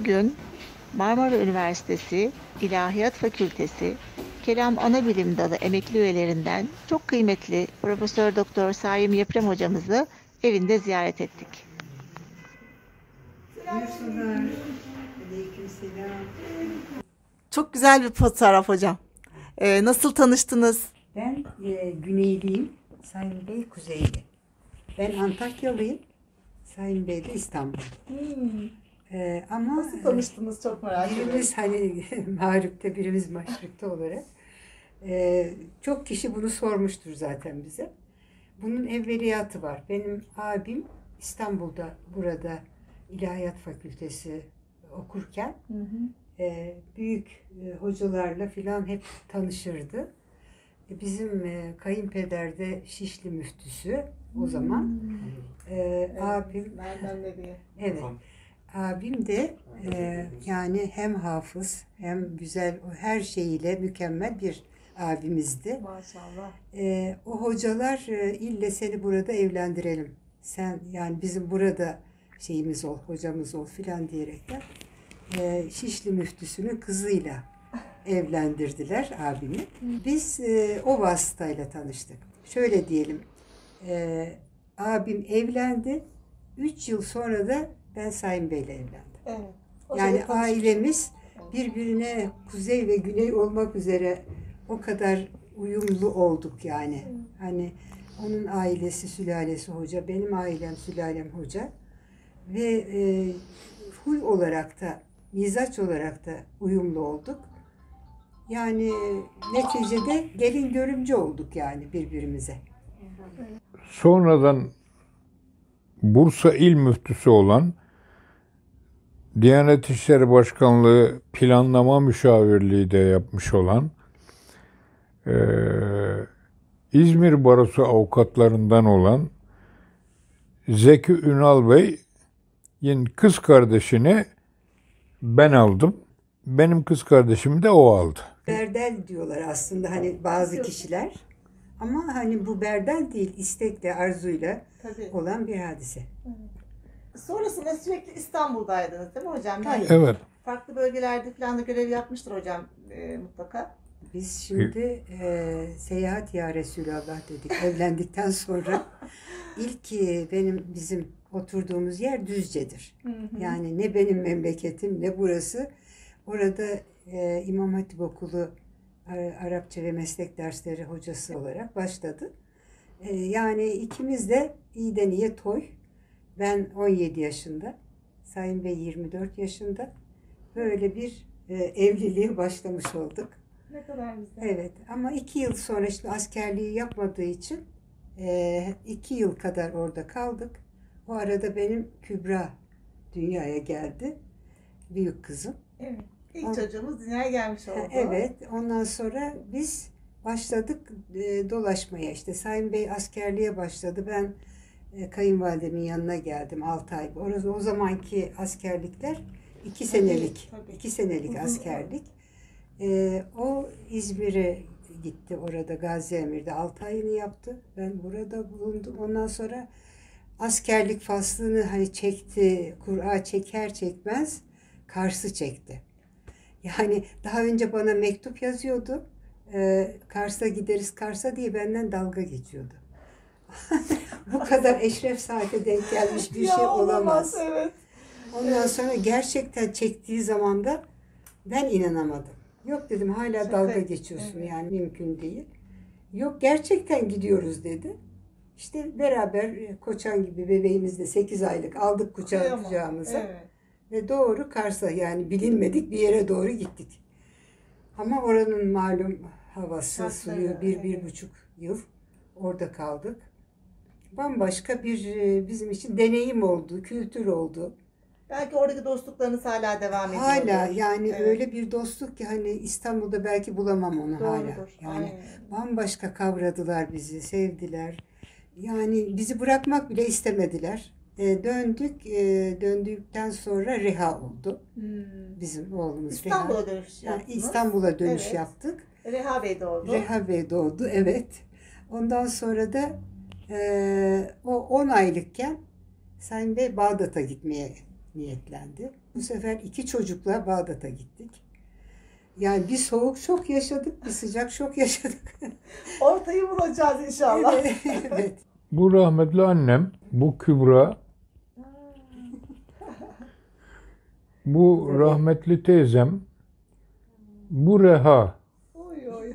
Bugün Marmara Üniversitesi İlahiyat Fakültesi Kelam Anabilim Dalı emekli üyelerinden çok kıymetli Profesör Doktor Saim Yeprem hocamızı evinde ziyaret ettik. Buyursunlar. Aleykümselam. Çok güzel bir fotoğraf hocam. Nasıl tanıştınız? Ben Güneyliyim. Sayın Bey Kuzeyli. Ben Antakyalıyım. Sayın Bey de İstanbul. Ama Nasıl tanıştınız çok merak ediyorum. birimiz hani mağripte birimiz maşrikte olarak. Çok kişi bunu sormuştur zaten bize. Bunun evveliyatı var. Benim abim İstanbul'da burada İlahiyat Fakültesi okurken büyük hocalarla filan hep tanışırdı. Bizim kayınpeder de Şişli müftüsü o zaman. Abim Nereden nereye? evet. Abim de yani hem hafız hem güzel her şeyiyle mükemmel bir abimizdi. Maşallah. O hocalar ille seni burada evlendirelim. Sen yani bizim burada şeyimiz ol, hocamız ol filan diyerekten Şişli müftüsünün kızıyla evlendirdiler abimi. Biz o vasıtayla tanıştık. Şöyle diyelim, abim evlendi. 3 yıl sonra da ben Sayın Bey'le evlendim. Evet. Yani ailemiz birbirine kuzey ve güney olmak üzere o kadar uyumlu olduk yani. Hani onun ailesi, sülalesi hoca, benim ailem, sülalem hoca. Ve huy olarak da, mizaç olarak da uyumlu olduk. Yani neticede gelin görümce olduk yani birbirimize. Sonradan Bursa İl Müftüsü olan Diyanet İşleri Başkanlığı Planlama Müşavirliği de yapmış olan İzmir Barosu avukatlarından olan Zeki Ünal Bey'in kız kardeşini ben aldım. Benim kız kardeşimi de o aldı. Berdel diyorlar aslında hani bazı kişiler. Ama hani bu berdel değil, istekle, arzuyla Tabii. olan bir hadise. Sonrasında sürekli İstanbul'daydınız değil mi hocam? Yani Evet. farklı bölgelerde falan da görev yapmıştır hocam mutlaka. Biz şimdi seyahat ya Resulallah dedik evlendikten sonra. İlk bizim oturduğumuz yer Düzce'dir. Yani ne benim memleketim ne burası. Orada İmam Hatip Okulu Arapça ve meslek dersleri hocası olarak başladı. Yani ikimiz de iyiden iyiye toy. Ben 17 yaşında, Sayın Bey 24 yaşında. Böyle bir evliliğe başlamış olduk. Ne kadar güzel. Evet ama 2 yıl sonra işte askerliği yapmadığı için 2 yıl kadar orada kaldık. O arada benim Kübra dünyaya geldi. Büyük kızım. Evet. İlk çocuğumuz dünyaya gelmiş oldu. Evet. Ondan sonra biz başladık dolaşmaya. İşte Sayın Bey askerliğe başladı. Ben kayınvalidemin yanına geldim 6 ay. Orası o zamanki askerlikler 2 senelik. Tabii. 2 senelik askerlik. O İzmir'e gitti. Orada Gaziemir'de 6 ayını yaptı. Ben burada bulundum. Ondan sonra askerlik faslını hani çekti. Kur'a çeker çekmez Kars'ı çekti. Yani daha önce bana mektup yazıyordu. Kars'a gideriz Kars'a diye benden dalga geçiyordu. Bu kadar eşref saate denk gelmiş bir şey olamaz. Evet. Ondan sonra gerçekten çektiği zaman da ben inanamadım. Yok dedim hala Şaka. dalga geçiyorsun yani mümkün değil. Yok gerçekten gidiyoruz dedi. İşte beraber koçan gibi bebeğimiz de 8 aylık aldık kucağımıza. Evet. Ve doğru Kars'a yani bilinmedik bir yere doğru gittik. Ama oranın malum havası, suyu 1-1,5 yıl orada kaldık. Bambaşka bir bizim için deneyim oldu, kültür oldu. Belki oradaki dostluklarınız hala devam ediyor. Hala yani Evet. öyle bir dostluk ki hani İstanbul'da belki bulamam onu hala. Doğrudur. Yani Aynen. bambaşka kavradılar bizi, sevdiler. Yani bizi bırakmak bile istemediler. Döndükten sonra reha oldu. Bizim oğlumuz İstanbul'a reha. dönüş Yani yaptınız. İstanbul'a dönüş Evet. yaptık. Reha Bey doğdu. Reha Bey doğdu, evet. Ondan sonra da o 10 aylıkken Sayın Bey Bağdat'a gitmeye niyetlendi. Bu sefer 2 çocukla Bağdat'a gittik. Yani bir soğuk şok yaşadık, bir sıcak şok yaşadık. Ortayı bulacağız inşallah. Evet. Bu rahmetli annem, bu Kübra, bu rahmetli teyzem, bu Reha, Oy oy.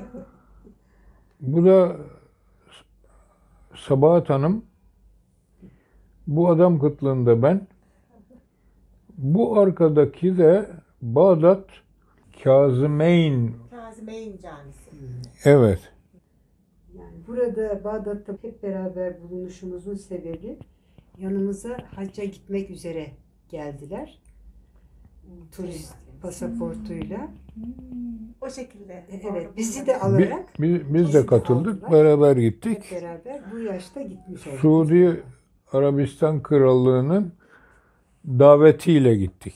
bu da Sabahat Hanım, bu adam kıtlığında ben, bu arkadaki de Bağdat Kazımeyn. Kazımeyn Camisi. Evet. Yani burada Bağdat'ta hep beraber bulunuşumuzun sebebi yanımıza hacca gitmek üzere geldiler. Turist pasaportuyla. O şekilde. Evet, bizi de alarak Biz de katıldık, beraber gittik. hep beraber bu yaşta gitmiş olduk. Suudi Arabistan Krallığı'nın davetiyle gittik.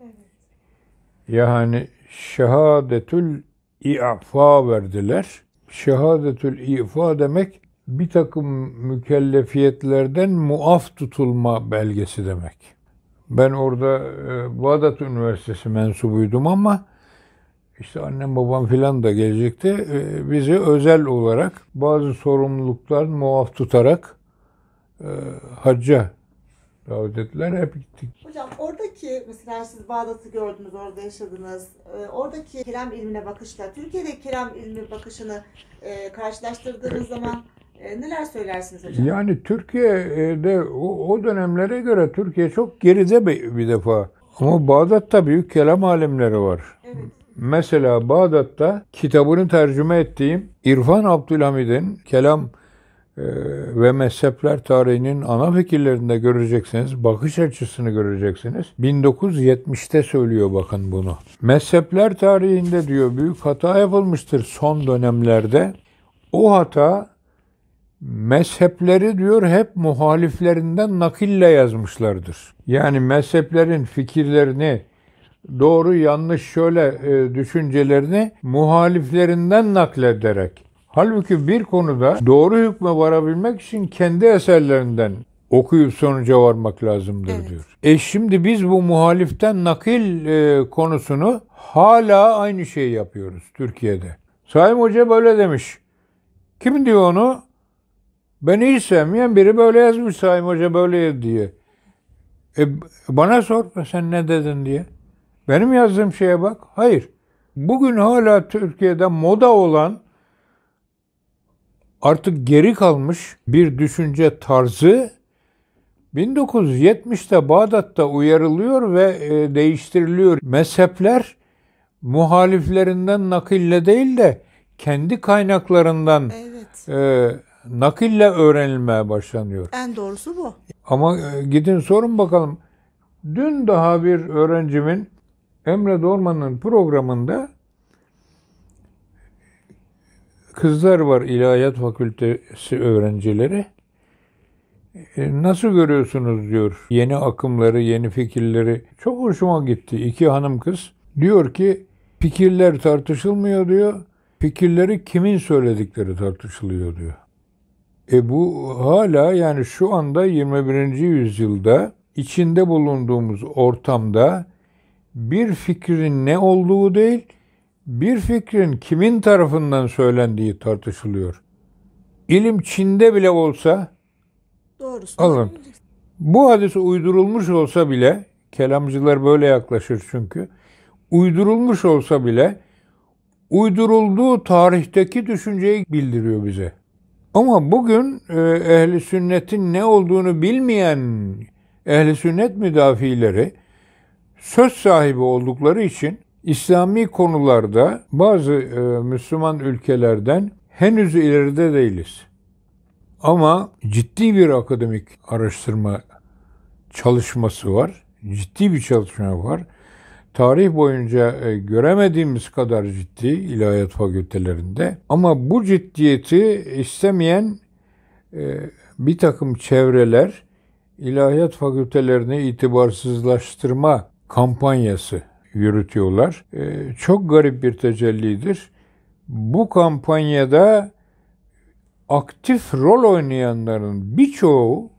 Yani şehadetül i'fa verdiler. Şehadetül i'fa demek bir takım mükellefiyetlerden muaf tutulma belgesi demek. Ben orada Bağdat Üniversitesi mensubuydum ama işte annem babam filan da gelecekti. Bizi özel olarak bazı sorumluluklar muaf tutarak hacca davet ettiler. Hep gittik. Hocam oradaki mesela siz Bağdat'ı gördünüz, orada yaşadınız. Oradaki kelam ilmine bakışla Türkiye'deki kelam ilmi bakışını karşılaştırdığınız zaman neler söylersiniz hocam? Yani Türkiye'de o dönemlere göre Türkiye çok geride bir defa. Ama Bağdat'ta büyük kelam alimleri var. Evet. Mesela Bağdat'ta kitabını tercüme ettiğim İrfan Abdülhamid'in kelam ve mezhepler tarihinin ana fikirlerinde göreceksiniz, bakış açısını göreceksiniz. 1970'te söylüyor bakın bunu. Mezhepler tarihinde diyor büyük hata yapılmıştır son dönemlerde. O hata mezhepleri diyor hep muhaliflerinden nakille yazmışlardır. Yani mezheplerin fikirlerini, doğru yanlış şöyle düşüncelerini muhaliflerinden naklederek. Halbuki bir konuda doğru hükme varabilmek için kendi eserlerinden okuyup sonuca varmak lazımdır diyor. Şimdi biz bu muhaliften nakil konusunu hala aynı şeyi yapıyoruz Türkiye'de. Saim Hoca böyle demiş. Kim diyor onu? Beni hiç sevmeyen biri böyle yazmış Saim Hoca böyle diye. Bana sor sen ne dedin diye. Benim yazdığım şeye bak. Hayır. Bugün hala Türkiye'de moda olan artık geri kalmış bir düşünce tarzı 1970'te Bağdat'ta uyarılıyor ve değiştiriliyor. Mezhepler muhaliflerinden nakille değil de kendi kaynaklarından nakille öğrenilmeye başlanıyor. En doğrusu bu. Ama gidin sorun bakalım. Dün daha bir öğrencimin Emre Dorman'ın programında kızlar var, İlahiyat Fakültesi öğrencileri. Nasıl görüyorsunuz diyor yeni akımları, yeni fikirleri. Çok hoşuma gitti. 2 hanım kız. Diyor ki fikirler tartışılmıyor diyor. Fikirleri kimin söyledikleri tartışılıyor diyor. Bu hala yani şu anda 21. yüzyılda içinde bulunduğumuz ortamda bir fikrin ne olduğu değil, bir fikrin kimin tarafından söylendiği tartışılıyor. İlim Çin'de bile olsa Doğrusu. alın. Bu hadis uydurulmuş olsa bile, kelamcılar böyle yaklaşır çünkü, uydurulmuş olsa bile uydurulduğu tarihteki düşünceyi bildiriyor bize. Ama bugün ehli sünnetin ne olduğunu bilmeyen ehli sünnet müdafileri söz sahibi oldukları için İslami konularda bazı Müslüman ülkelerden henüz ileride değiliz. Ama ciddi bir akademik araştırma çalışması var. Ciddi bir çalışma var. Tarih boyunca göremediğimiz kadar ciddi ilahiyat fakültelerinde. Ama bu ciddiyeti istemeyen bir takım çevreler ilahiyat fakültelerini itibarsızlaştırma kampanyası yürütüyorlar. Çok garip bir tecellidir. Bu kampanyada aktif rol oynayanların birçoğu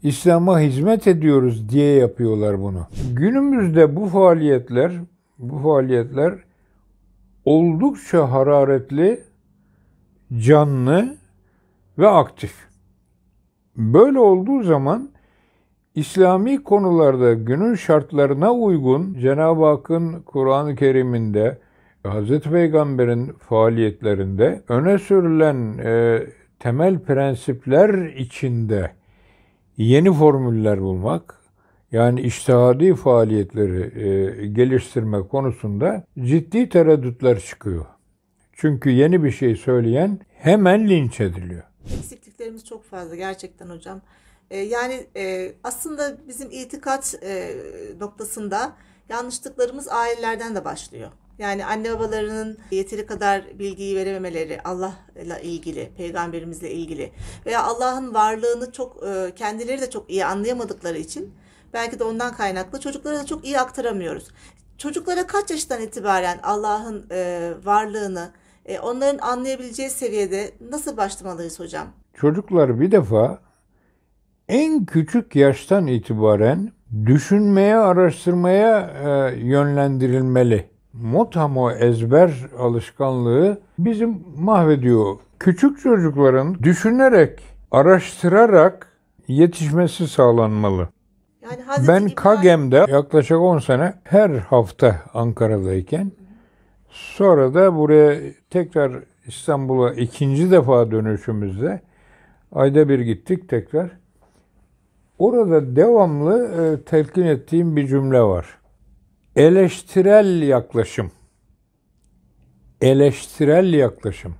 İslam'a hizmet ediyoruz diye yapıyorlar bunu. Günümüzde bu faaliyetler oldukça hararetli, canlı ve aktif. Böyle olduğu zaman İslami konularda günün şartlarına uygun Cenab-ı Hakk'ın Kur'an-ı Kerim'inde, Hz. Peygamber'in faaliyetlerinde öne sürülen temel prensipler içinde yeni formüller bulmak, yani içtihadi faaliyetleri geliştirme konusunda ciddi tereddütler çıkıyor. Çünkü yeni bir şey söyleyen hemen linç ediliyor. Eksikliklerimiz çok fazla gerçekten hocam. Yani aslında bizim itikat noktasında yanlışlıklarımız ailelerden de başlıyor. Yani anne babalarının yeteri kadar bilgiyi verememeleri, Allah'la ilgili, peygamberimizle ilgili veya Allah'ın varlığını çok kendileri de çok iyi anlayamadıkları için belki de ondan kaynaklı çocuklara da çok iyi aktaramıyoruz. Çocuklara kaç yaştan itibaren Allah'ın varlığını onların anlayabileceği seviyede nasıl başlamalıyız hocam? Çocuklar bir defa en küçük yaştan itibaren düşünmeye, araştırmaya yönlendirilmeli. Motamo ezber alışkanlığı bizi mahvediyor. Küçük çocukların düşünerek, araştırarak yetişmesi sağlanmalı. Yani Ben KAGEM'de yaklaşık 10 sene her hafta Ankara'dayken, sonra da buraya tekrar İstanbul'a ikinci defa dönüşümüzde ayda bir gittik tekrar. Orada devamlı telkin ettiğim bir cümle var. Eleştirel yaklaşım. Eleştirel yaklaşım.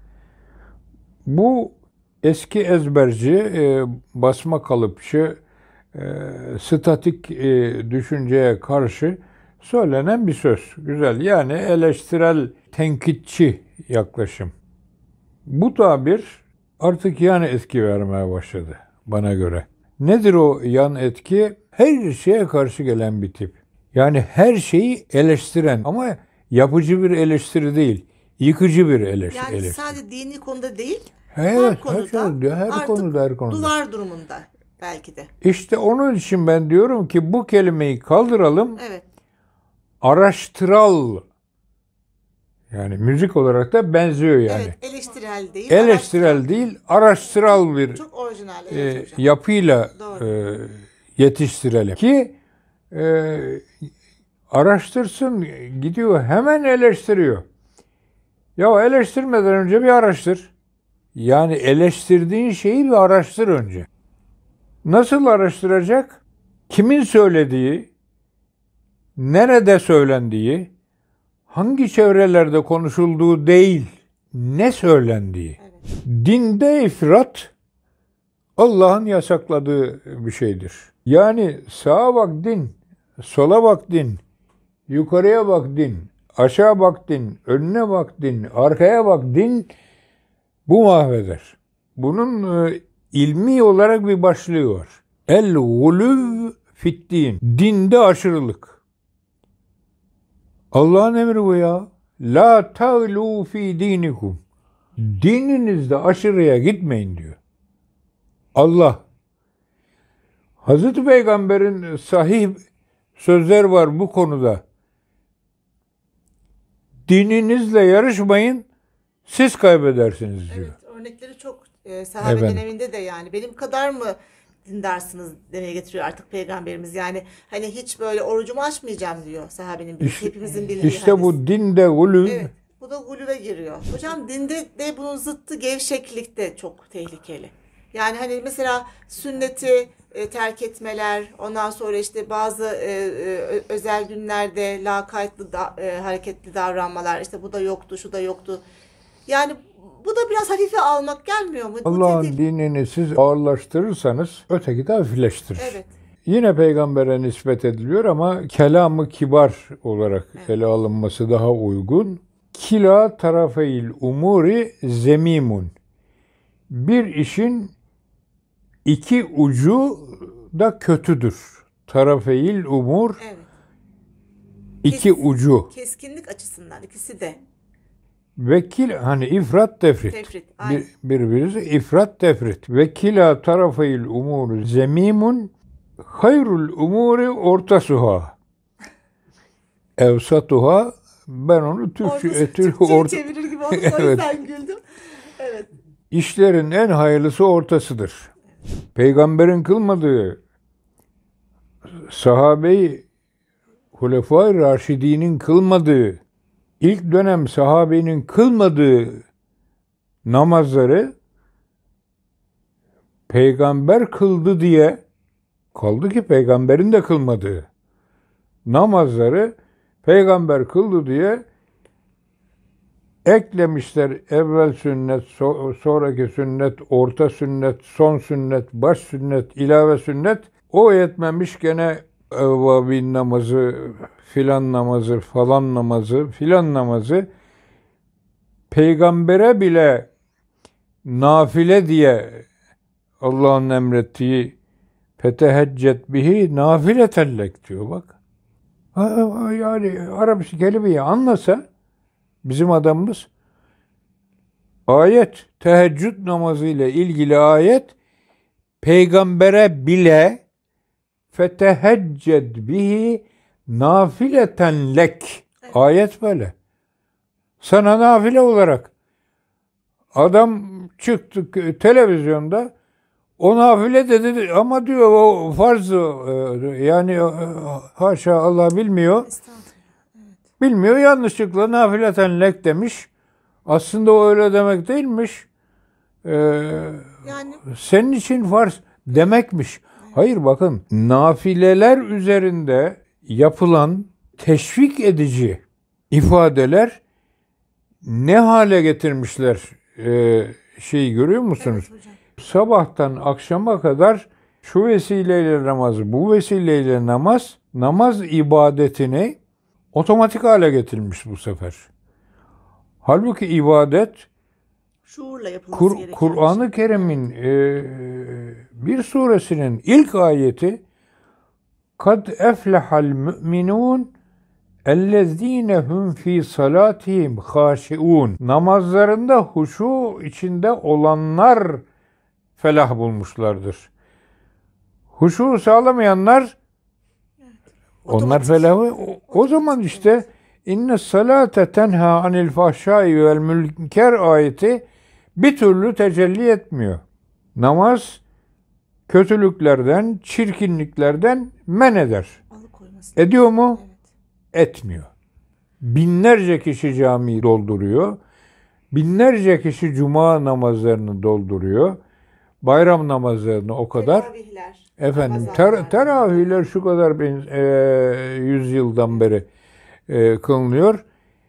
Bu eski ezberci, basma kalıpçı, statik düşünceye karşı söylenen bir söz. Güzel. Yani eleştirel, tenkitçi yaklaşım. Bu tabir artık yan etki vermeye başladı bana göre. Nedir o yan etki? Her şeye karşı gelen bir tip. Yani her şeyi eleştiren ama yapıcı bir eleştiri değil, yıkıcı bir eleştiri. Yani sadece dini konuda değil, Evet, her konuda duvar durumunda belki de. İşte onun için ben diyorum ki bu kelimeyi kaldıralım. Evet. Araştıral. Yani müzik olarak da benziyor yani. Evet, eleştirel değil. Eleştirel değil, araştıral bir çok orijinal. Evet, hocam. yapıyla yetiştirelim. Ki araştırsın, gidiyor hemen eleştiriyor. Ya eleştirmeden önce bir araştır. Yani eleştirdiğin şeyi bir araştır önce. Nasıl araştıracak? Kimin söylediği, nerede söylendiği, hangi çevrelerde konuşulduğu değil, ne söylendiği. Evet. Dinde ifrat Allah'ın yasakladığı bir şeydir. Yani sağa bak din, sola bak din, yukarıya bak din, aşağı bak din, önüne bak din, arkaya bak din, bu mahveder. Bunun ilmi olarak bir başlığı var. El-guluv fiddin. Dinde aşırılık. Allah'ın emri bu ya. La ta'lu fi dinikum. Dininizde aşırıya gitmeyin diyor. Allah. Hazreti Peygamber'in sahih sözler var bu konuda. Dininizle yarışmayın, siz kaybedersiniz diyor. Evet, örnekleri çok sahabe döneminde de yani benim kadar mı dindarsınız demeye getiriyor artık Peygamberimiz. Yani hani hiç böyle orucumu açmayacağım diyor sahabenin bildiği, hepimizin bildiği İşte hadis. bu dinde gulü. Evet, bu da gulüve giriyor. Hocam dinde de bunun zıttı gevşeklik de çok tehlikeli. Yani hani mesela sünneti terk etmeler, ondan sonra işte bazı özel günlerde lakaytlı hareketli davranmalar, işte bu da yoktu, şu da yoktu. Yani bu da biraz hafife almak gelmiyor mu? Allah'ın dinini siz ağırlaştırırsanız öteki de hafifleştirir. Evet. Yine peygambere nispet ediliyor ama kelamı kibar olarak ele alınması daha uygun. Kila tarafeil umuri zemimun. Bir işin iki ucu da kötüdür. Tarafeil umur. Evet. İki ucu. Keskinlik açısından ikisi de. Hani ifrat tefrit. Tefrit. Aynen. Birbirisi ifrat tefrit. Ve kila tarafayil umuru zemimun hayrul umuri ortasuha. Evsatuha, ben onu Türkçe'ye çevirir gibi oldu. O Evet. yüzden güldüm. Evet. İşlerin en hayırlısı ortasıdır. Peygamberin kılmadığı, sahabe-i Hulefai Raşidî'nin kılmadığı, ilk dönem sahabenin kılmadığı namazları peygamber kıldı diye, kaldı ki peygamberin de kılmadığı namazları peygamber kıldı diye eklemişler. Evvel sünnet, sonraki sünnet, orta sünnet, son sünnet, baş sünnet, ilave sünnet. O yetmemiş, gene evvabin namazı, filan namazı, falan namazı, filan namazı. Peygambere bile nafile diye Allah'ın emrettiği feteheccet bihi nafiletellek diyor bak. Yani Arapça kelimeyi anlasa bizim adamımız, ayet, teheccüd namazı ile ilgili ayet, peygambere bile fetehecced bihi nafileten lek. Ayet böyle. Sana nafile olarak. Adam çıktı televizyonda, o nafile dedi ama diyor o farz, yani haşa Allah bilmiyor. Bilmiyor, yanlışlıkla nafileten lek demiş. Aslında o öyle demek değilmiş. Yani Senin için farz demekmiş. Hayır, bakın, nafileler üzerinde yapılan teşvik edici ifadeler ne hale getirmişler, şeyi görüyor musunuz? evet hocam. Sabahtan akşama kadar şu vesileyle namaz, bu vesileyle namaz ibadetini otomatik hale getirmiş bu sefer. Halbuki ibadet, Şuurla yapılması gereken Kur'an-ı Kerim'in bir suresinin ilk ayeti kad eflehal müminun ellezine hum fi salatihim haşiun. Namazlarında huşu içinde olanlar felah bulmuşlardır. Huşu sağlamayanlar, onlar Otomatik. felahı. O zaman işte inne salate tenha anil fahşai vel münker ayeti bir türlü tecelli etmiyor. Namaz kötülüklerden, çirkinliklerden men eder. Alıkoyması. Ediyor mu? Evet. Etmiyor. Binlerce kişi camiyi dolduruyor. Binlerce kişi cuma namazlarını dolduruyor. Bayram namazlarını o kadar. Teravihler, Efendim, Ramazanlar. teravihler şu kadar 100 yıldan beri kılınıyor.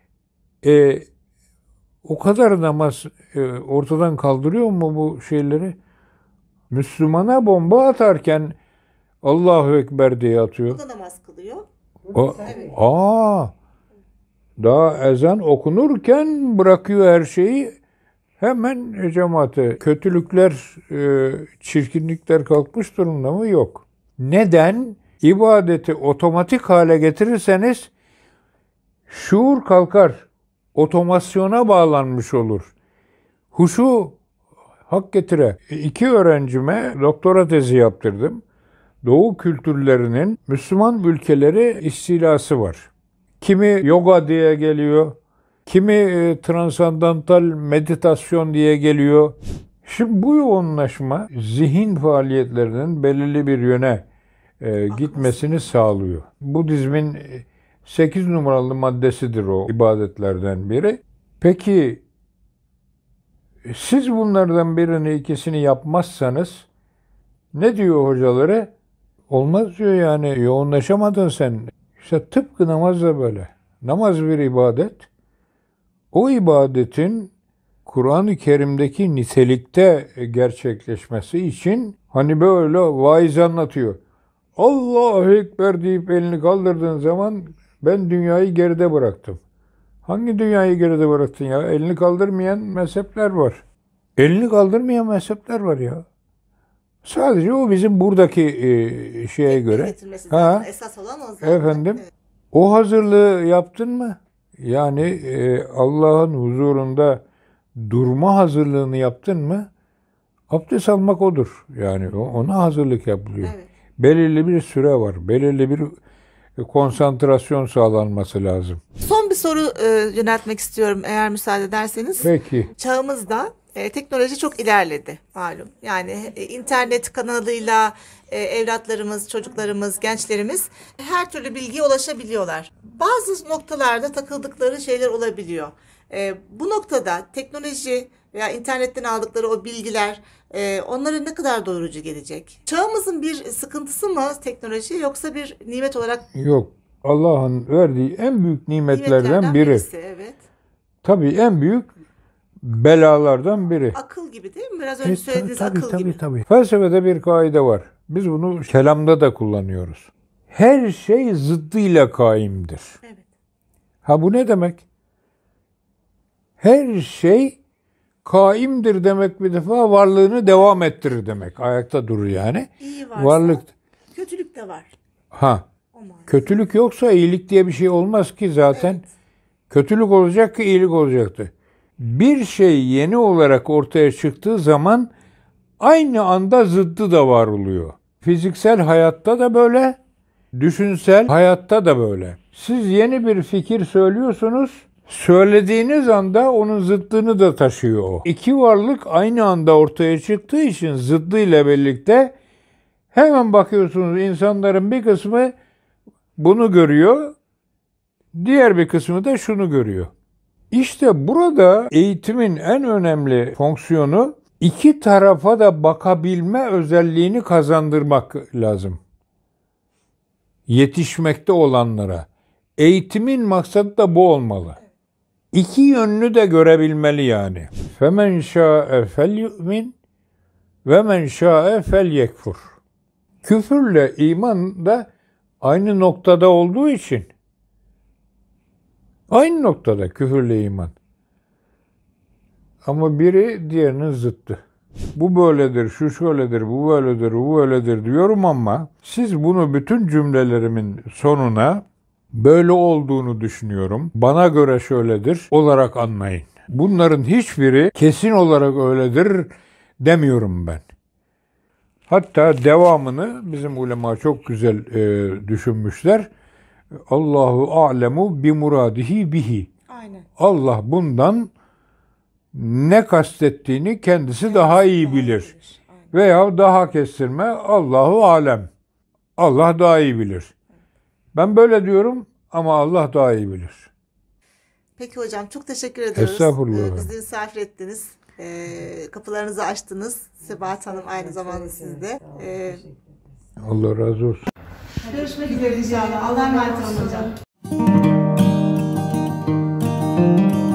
O kadar namaz ortadan kaldırıyor mu bu şeyleri? Müslümana bomba atarken Allahu Ekber diye atıyor. O da namaz kılıyor. Evet. Daha ezan okunurken bırakıyor her şeyi. Hemen cemaate. Kötülükler, çirkinlikler kalkmış durumda mı? Yok. Neden? İbadeti otomatik hale getirirseniz şuur kalkar. Otomasyona bağlanmış olur. Huşu hak getire. 2 öğrencime doktora tezi yaptırdım. Doğu kültürlerinin Müslüman ülkeleri istilası var. Kimi yoga diye geliyor, kimi transandantal meditasyon diye geliyor. Şimdi bu yoğunlaşma zihin faaliyetlerinin belirli bir yöne gitmesini sağlıyor. Budizmin 8 numaralı maddesidir o ibadetlerden biri. Peki siz bunlardan birini, ikisini yapmazsanız ne diyor hocaları? Olmaz diyor, yani yoğunlaşamadın sen. İşte tıpkı namaz da böyle. Namaz bir ibadet. O ibadetin Kur'an-ı Kerim'deki nitelikte gerçekleşmesi için hani böyle vaiz anlatıyor. Allahu Ekber deyip elini kaldırdığın zaman ben dünyayı geride bıraktım. Hangi dünyayı geride bıraktın ya? Elini kaldırmayan mezhepler var. Elini kaldırmayan mezhepler var ya. Sadece o bizim buradaki şeye göre. Getirmesi zaten esas olan o zaten. Efendim, Evet. o hazırlığı yaptın mı? Yani Allah'ın huzurunda durma hazırlığını yaptın mı? Abdest almak odur. Yani ona hazırlık yapılıyor. Evet. Belirli bir süre var. Belirli bir konsantrasyon sağlanması lazım. Son bir soru yöneltmek istiyorum eğer müsaade ederseniz. Peki. Çağımızda teknoloji çok ilerledi malum. Yani internet kanalıyla evlatlarımız, çocuklarımız, gençlerimiz her türlü bilgiye ulaşabiliyorlar. Bazı noktalarda takıldıkları şeyler olabiliyor. Bu noktada teknoloji veya internetten aldıkları o bilgiler onlara ne kadar doyurucu gelecek? Çağımızın bir sıkıntısı mı teknoloji yoksa bir nimet olarak? Yok. Allah'ın verdiği en büyük nimetlerden biri. birisi, evet. Tabii en büyük belalardan biri. Akıl gibi değil mi? Biraz önce söylediğiniz akıl gibi. Tabii. Felsefede bir kaide var. Biz bunu kelamda da kullanıyoruz. Her şey zıddıyla kaimdir. Evet. Ha bu ne demek? Her şey kaimdir demek bir defa varlığını devam ettirir demek. Ayakta durur yani. İyi varsa Varlık. kötülük de var. Ha. O manada. Kötülük yoksa iyilik diye bir şey olmaz ki zaten. Evet. Kötülük olacak ki iyilik olacaktı. Bir şey yeni olarak ortaya çıktığı zaman aynı anda zıddı da var oluyor. Fiziksel hayatta da böyle, düşünsel hayatta da böyle. Siz yeni bir fikir söylüyorsunuz, söylediğiniz anda onun zıddını da taşıyor o. İki varlık aynı anda ortaya çıktığı için zıddıyla birlikte hemen bakıyorsunuz insanların bir kısmı bunu görüyor, diğer bir kısmı da şunu görüyor. İşte burada eğitimin en önemli fonksiyonu iki tarafa da bakabilme özelliğini kazandırmak lazım. Yetişmekte olanlara. Eğitimin maksadı da bu olmalı. İki yönlü de görebilmeli yani. فَمَنْ شَاءَ فَلْيُؤْمِنْ وَمَنْ شَاءَ فَلْيَكْفُرْ. Küfürle iman da aynı noktada olduğu için aynı noktada küfürle iman. Ama biri diğerinin zıttı. Bu böyledir, şu şöyledir, bu böyledir, bu böyledir diyorum ama siz bunu bütün cümlelerimin sonuna böyle olduğunu düşünüyorum, bana göre şöyledir olarak anlayın. Bunların hiçbiri kesin olarak öyledir demiyorum ben. Hatta devamını bizim ulema çok güzel düşünmüşler. Allahu a'lemu bi muradihi bihi. Aynen. Allah bundan ne kastettiğini kendisi daha iyi bilir. Veya daha kestirme Allahu alem. Allah daha iyi bilir. Ben böyle diyorum ama Allah daha iyi bilir. Peki hocam çok teşekkür ediyoruz. Estağfurullah. Bizi misafir ettiniz. Kapılarınızı açtınız. Sebahat Hanım aynı zamanda sizde. Allah razı olsun. Görüşmek üzere inşallah. Allah'a emanet olun hocam.